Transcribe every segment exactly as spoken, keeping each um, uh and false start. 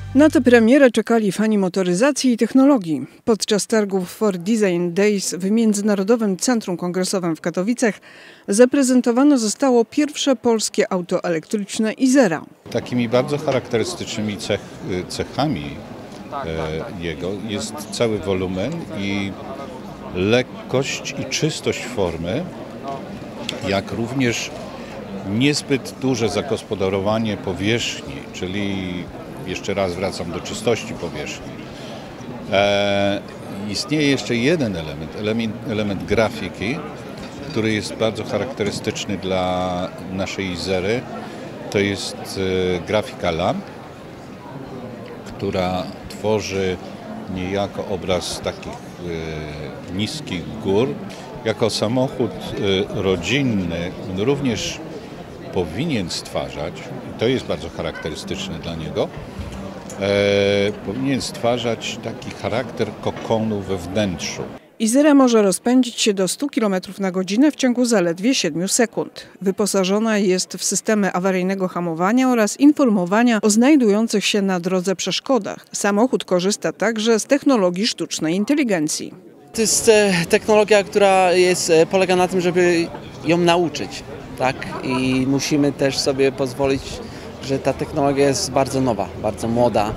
Na tę premierę czekali fani motoryzacji i technologii. Podczas targów Ford Design Days w Międzynarodowym Centrum Kongresowym w Katowicach zaprezentowane zostało pierwsze polskie auto elektryczne Izera. Takimi bardzo charakterystycznymi cech, cechami e, jego jest cały wolumen i lekkość i czystość formy, jak również niezbyt duże zagospodarowanie powierzchni, czyli jeszcze raz wracam do czystości powierzchni. E, istnieje jeszcze jeden element, element, element grafiki, który jest bardzo charakterystyczny dla naszej Izery. To jest e, grafika lamp, która tworzy niejako obraz takich e, niskich gór. Jako samochód e, rodzinny również powinien stwarzać, i to jest bardzo charakterystyczne dla niego, e, powinien stwarzać taki charakter kokonu we wnętrzu. Izera może rozpędzić się do stu kilometrów na godzinę w ciągu zaledwie siedmiu sekund. Wyposażona jest w systemy awaryjnego hamowania oraz informowania o znajdujących się na drodze przeszkodach. Samochód korzysta także z technologii sztucznej inteligencji. To jest technologia, która jest, polega na tym, żeby ją nauczyć. Tak? I musimy też sobie pozwolić, że ta technologia jest bardzo nowa, bardzo młoda.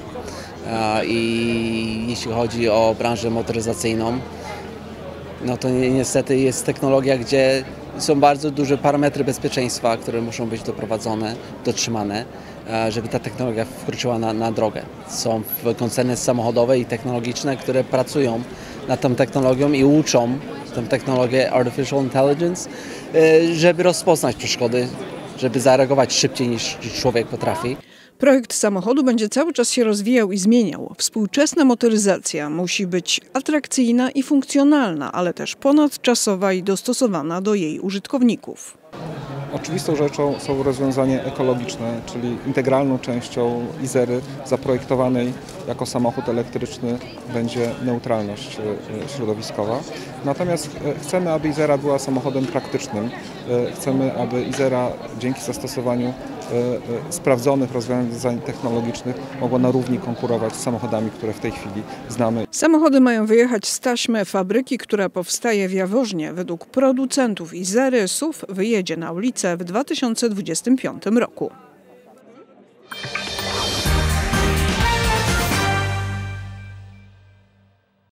I jeśli chodzi o branżę motoryzacyjną, no to niestety jest technologia, gdzie są bardzo duże parametry bezpieczeństwa, które muszą być doprowadzone, dotrzymane, żeby ta technologia wkroczyła na, na drogę. Są koncerny samochodowe i technologiczne, które pracują nad tą technologią i uczą tę technologię Artificial Intelligence, żeby rozpoznać przeszkody, żeby zareagować szybciej niż człowiek potrafi. Projekt samochodu będzie cały czas się rozwijał i zmieniał. Współczesna motoryzacja musi być atrakcyjna i funkcjonalna, ale też ponadczasowa i dostosowana do jej użytkowników. Oczywistą rzeczą są rozwiązania ekologiczne, czyli integralną częścią Izery zaprojektowanej jako samochód elektryczny będzie neutralność środowiskowa. Natomiast chcemy, aby Izera była samochodem praktycznym. Chcemy, aby Izera dzięki zastosowaniu sprawdzonych rozwiązań technologicznych mogła na równi konkurować z samochodami, które w tej chwili znamy. Samochody mają wyjechać z taśmy fabryki, która powstaje w Jaworznie. Według producentów Izery S U V wyjedzie na ulicę w dwa tysiące dwudziestym piątym roku.